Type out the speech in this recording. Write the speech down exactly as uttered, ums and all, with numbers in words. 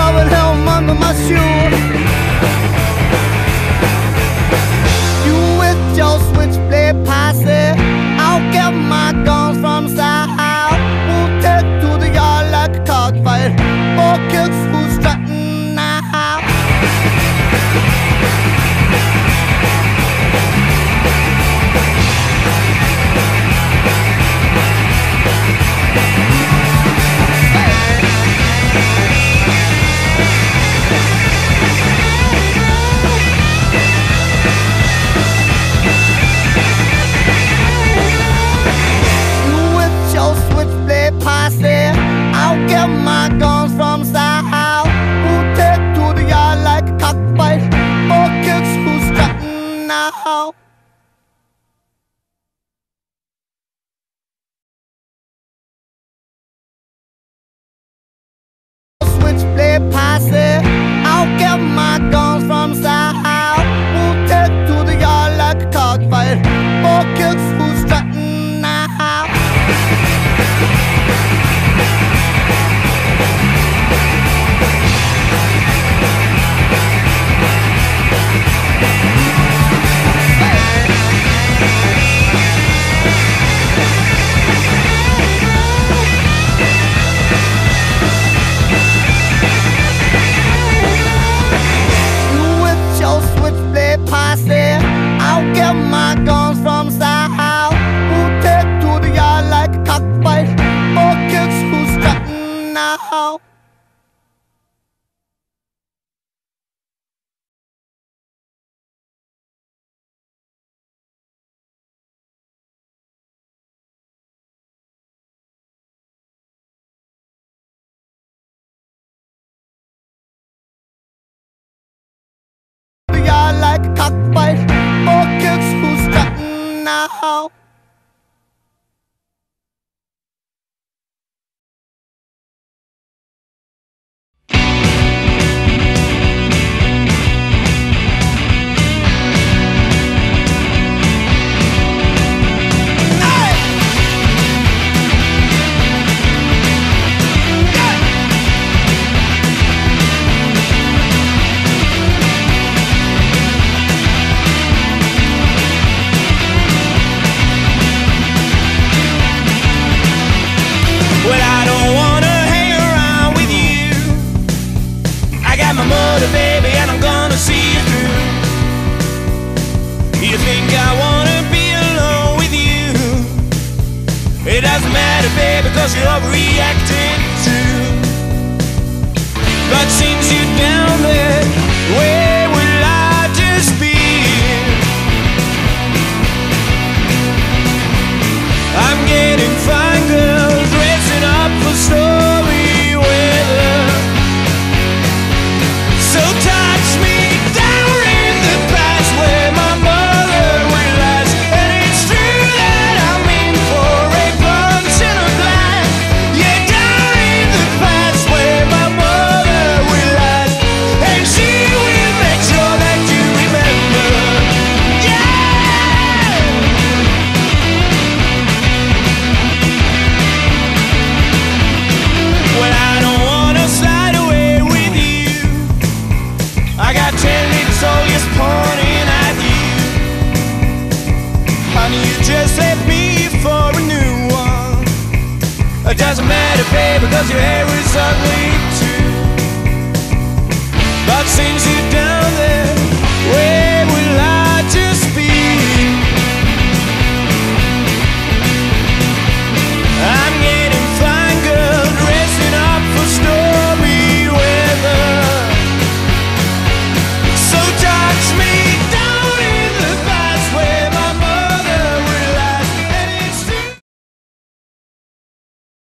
shovel him under my shoe. You with your switchblade posse, I'll get my guns from south. We'll take to the yard like a cockfight. Four kids who's strutting now. I'll get my guns from south. We'll take to the yard like a cockfight. Four kids who's strutting now. Switchblade posse, I'll get my guns from south. We'll take to the yard like a cockfight. Four kids who's strutting now. I'll get my guns from south. We'll take to the yard like a cockfight. Four kids who's strutting now. Like a cockfight, four kids who's strutting now. Baby, and I'm gonna see you through. You think I wanna be alone with you? It doesn't matter, baby, cause you're overreacting too. But since you're down there, where will I just be? I'm getting fine girls dressing up for story weather. So touch me down in the past where my mother went last. And it's true that I'm in for a punch and a blast. Yeah, down in the past where my mother went last. And she will make sure that you remember. Yeah! Well, I don't wanna slide away with you. I got ten little soldiers pointing at you. Honey, you just left me for a new one. It doesn't matter, baby, cause your hair is ugly too. But since you're down there,